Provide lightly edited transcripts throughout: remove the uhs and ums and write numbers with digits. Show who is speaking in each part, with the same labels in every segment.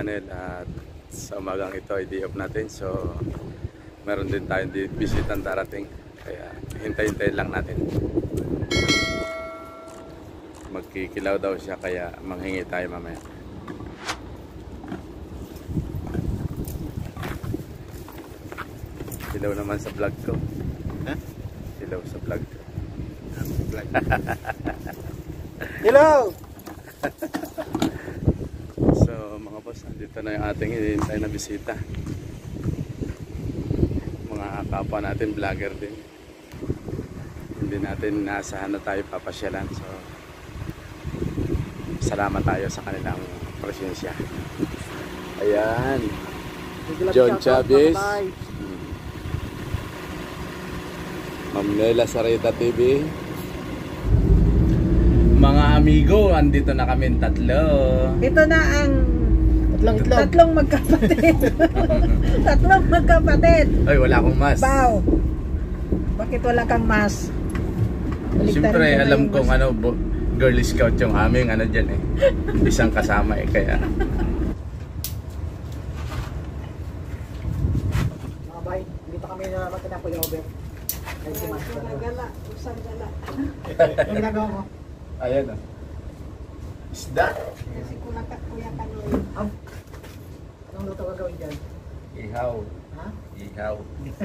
Speaker 1: channel at sa umagang ito ay day off natin, so meron din tayong bisitang darating, kaya hintay-hintay lang natin. Magkikilaw daw siya, kaya manghingi tayo mamaya. Silaw naman sa vlog ko.
Speaker 2: Huh?
Speaker 1: Silaw sa vlog ko.
Speaker 2: Hello!
Speaker 1: So mga boss, dito na yung ating hinihintay na bisita. Mga kapwa natin, vlogger din. Hindi natin naasahan na tayo papasyalan. So salamat tayo sa kanilang presensya. Ayan, John Chavez, Ma'am Nela Sarita TV. Mga amigo, andito na kami tatlo.
Speaker 3: Ito na ang tatlong magkapatid. Tatlong magkapatid.
Speaker 1: Ay, wala akong mas.
Speaker 3: Wow. Bakit wala kang mas?
Speaker 1: Siyempre, alam kong ano, Girl Scout yung aming ano dyan eh. Isang kasama eh, kaya.
Speaker 2: Mga bay, dito kami na magkana po yung over.
Speaker 3: Gala, usang gala.
Speaker 2: Ang ginagawa mo?
Speaker 1: Ayan o. Isda.
Speaker 3: Kasi kuya Kanoy.
Speaker 2: Anong luto gagawin dyan?
Speaker 1: Ihaw.
Speaker 2: Ha?
Speaker 1: Ihaw.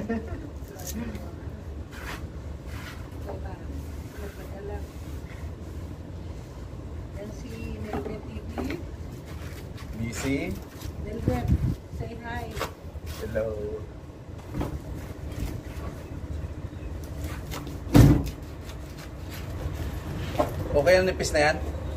Speaker 3: Yan si Nelvet TV.
Speaker 1: Busy.
Speaker 3: Nelvet, say hi.
Speaker 1: Hello. Okay ang nipis na yan?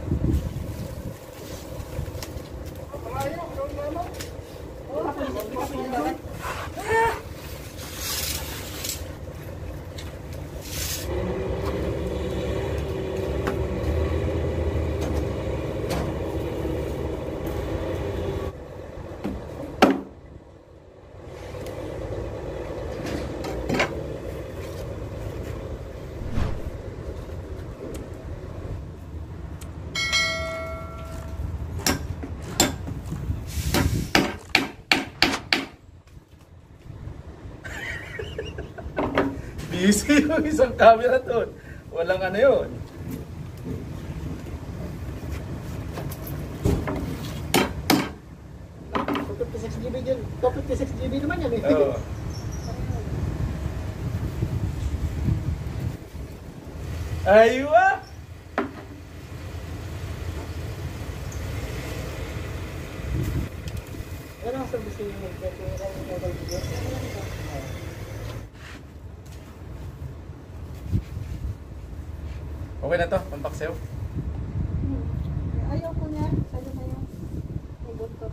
Speaker 1: Busy yung isang camera doon. Walang ano yun.
Speaker 2: Top 56 GB naman yan eh.
Speaker 1: Oo. Aywa!
Speaker 2: Ano ang service yung
Speaker 1: Okay na to, pampaksew.
Speaker 3: Ayaw ko niya. Sa'yo na yun. Ubod ko.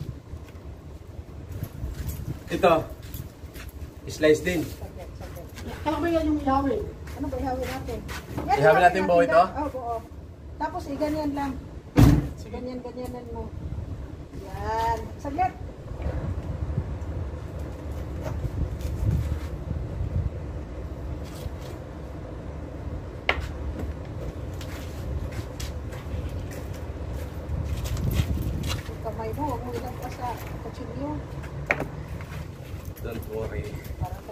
Speaker 1: Ito, slice din.
Speaker 3: Saglit.
Speaker 2: Kaya ba yan yung ihawin?
Speaker 3: Ano ba ihawin natin?
Speaker 1: Ihawin natin buo ito?
Speaker 3: Oo, buo. Tapos ganyan lang. Ganyan-ganyanan mo. Yan. Saglit. Kamay mo, huwag mo ilang pa sa kutsilyo.
Speaker 1: Don't worry.
Speaker 3: Parang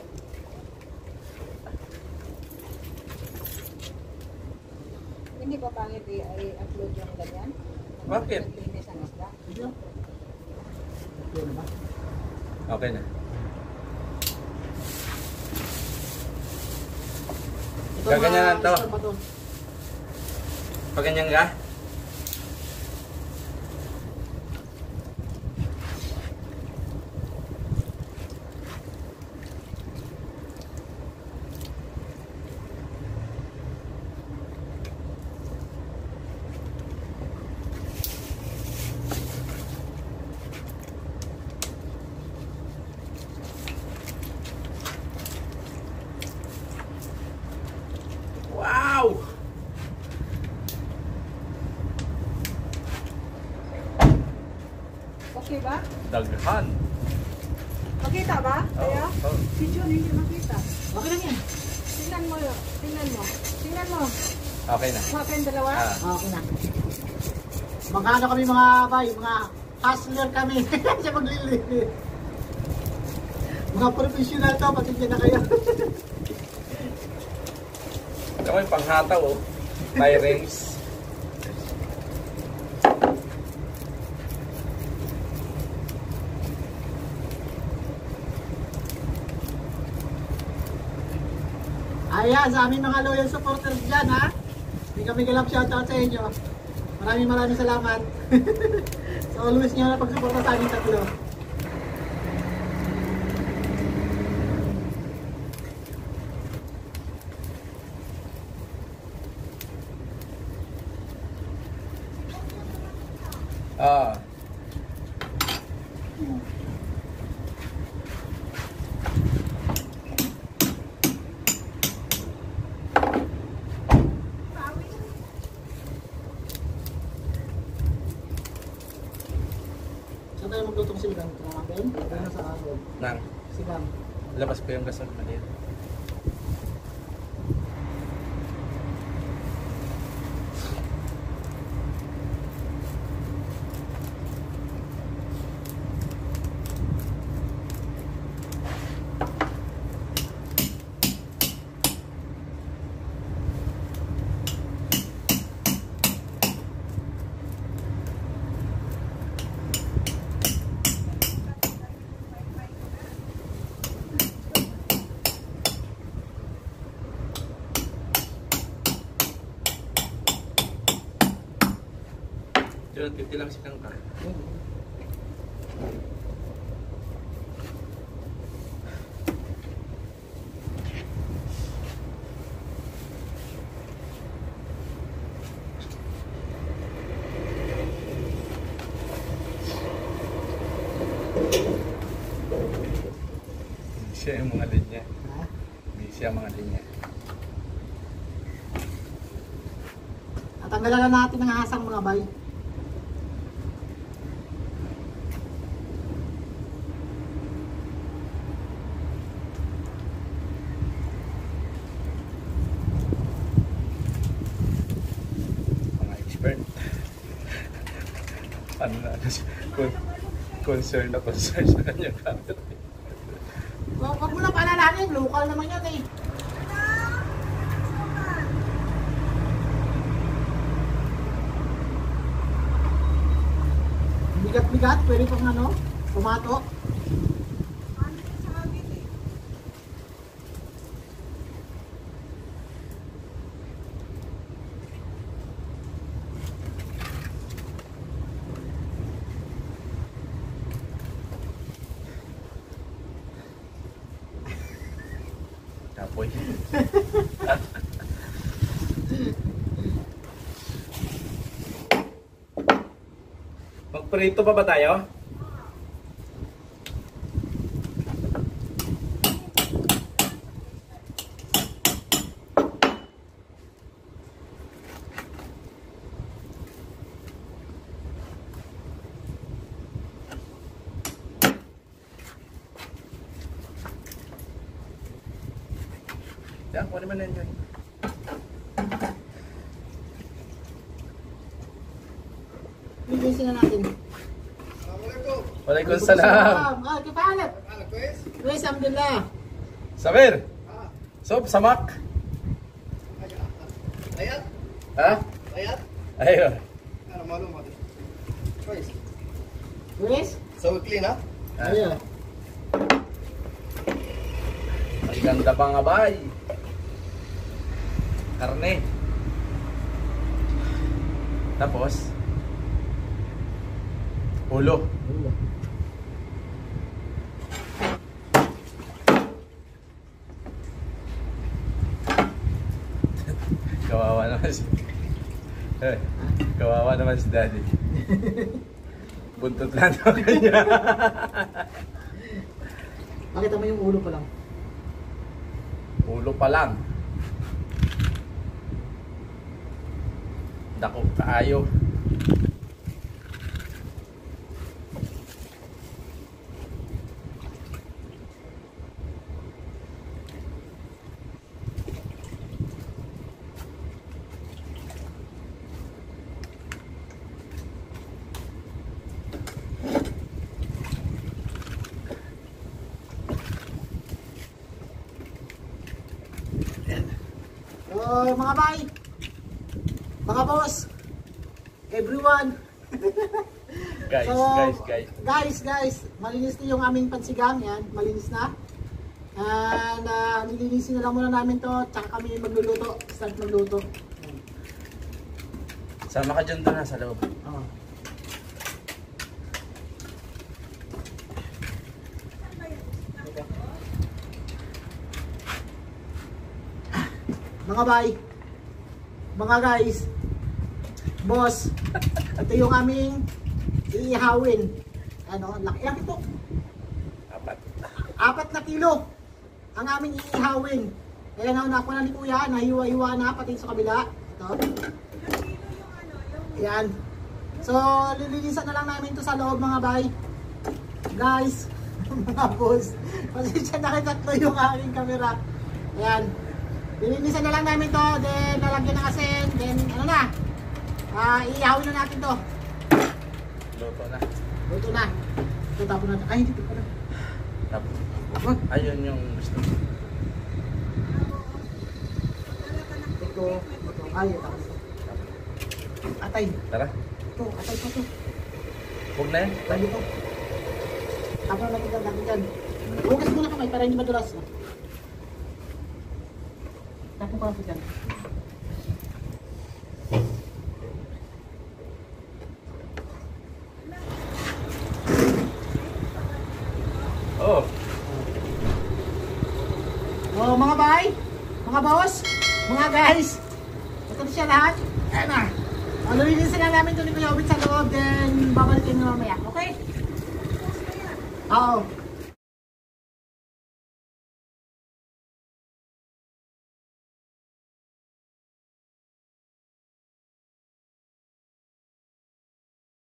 Speaker 3: hindi ba pangit i-upload yung ganyan?
Speaker 1: Bakit?
Speaker 3: Naglinis ang isda.
Speaker 1: Okay na. Gaganyan na to. Paganyan ka? Wow!
Speaker 3: Okay ba?
Speaker 1: Daghan.
Speaker 3: Makita ba? Kaya?
Speaker 1: Oh.
Speaker 3: Video hindi makita.
Speaker 2: Okay lang yan.
Speaker 3: Tingnan mo yun. Tingnan mo.
Speaker 1: Okay na.
Speaker 3: Kuha kayong dalawa?
Speaker 1: Ah.
Speaker 2: Okay na. Magkano kami mga bay, mga hustler kami. Siya maglilinis. Mga professional to, pasensya na kayo.
Speaker 1: Ito may panghataw oh. Tyrings.
Speaker 2: Ayan, sa aming mga loyal supporters dyan ha. Hindi kami galap shoutout sa inyo. Maraming salamat. So always nyo na pagsuporta sa aming tatlo.
Speaker 1: Ah.
Speaker 2: Saan tayo maglutong siligang? Kakakin? Kaya sa agod.
Speaker 1: Nang.
Speaker 2: Sigang.
Speaker 1: Labas pa yung gasol maliit. Yun, 50 lang si Kangkang. Siya yung mga linya.
Speaker 2: Ha?
Speaker 1: Busy ang mga linya.
Speaker 2: Natanggalan na natin ang hasang mga bay.
Speaker 1: Mga expert. Ano na, concern sa kanya camera.
Speaker 2: Huwag mo na paalalanin, local naman yan eh. Bigat-bigat, pwede pang ano, pumato.
Speaker 1: Kapoy. Magprito pa ba tayo? Yan, kunin mo na yun.
Speaker 2: Bilisin na natin.
Speaker 1: Waalaikumsalam.
Speaker 2: Ah, kipalit. Luis, alhamdulillah.
Speaker 1: Saber. Sob, samak.
Speaker 4: Ayat?
Speaker 1: Ha?
Speaker 4: Ayat?
Speaker 1: Ayun.
Speaker 4: Ano malum ako? Choice.
Speaker 2: Luis?
Speaker 4: So clean ha?
Speaker 2: Ayun.
Speaker 1: Ang ganda pa nga bay. Karne. Tapos ulo. Kawawa naman si kawawa naman si Daddy. Buntot lang naman kanya.
Speaker 2: Pakita mo yung ulo pa lang.
Speaker 1: Ulo pa lang. Dako kaayo.
Speaker 2: mga bay, mga boss, everyone. Guys, malinis na yung aming pansigang yan, malinis na. And nilinisin na lang muna namin to, tsaka kami magluluto, start magluto.
Speaker 5: Sama ka dyan doon ha, sa loob.
Speaker 2: Oh. Mga bay, mga guys, boss, ito yung aming iihawin. Ano, laki po. 4 na kilo ang aming iihawin. Kaya nakuha na ni Kuya, nahiwa-hiwa na pati sa kabila. Ito. Ayan. So, lilinisan na lang namin ito sa loob mga bay. Guys, mga boss, pasensya na tatlo yung aking camera. Ayan. Lilinisan na lang namin to, then lalagyan ng asin, then ano na, iihawin na natin to.
Speaker 5: Luto na.
Speaker 2: Luto na. Ito tapon natin. Ay, hindi pa na.
Speaker 5: Tapos. Ayun yung gusto ko.
Speaker 2: Ito. Ay, tapos. Atay.
Speaker 5: Tara.
Speaker 2: Ito, atay pa to.
Speaker 5: Huwag na yan.
Speaker 2: Lagi to. Tapon natin dyan, natin dyan. Hugas muna kamay para hindi madulas. Tapon pa natin dyan.
Speaker 5: Oh.
Speaker 2: Oh, mga bay, mga boss, mga guys. Ito na siya lahat. Ayan na. Lilinisan lang namin ito ni Kuya Obit sa loob, then babalikin na mamaya. Okay? Oo.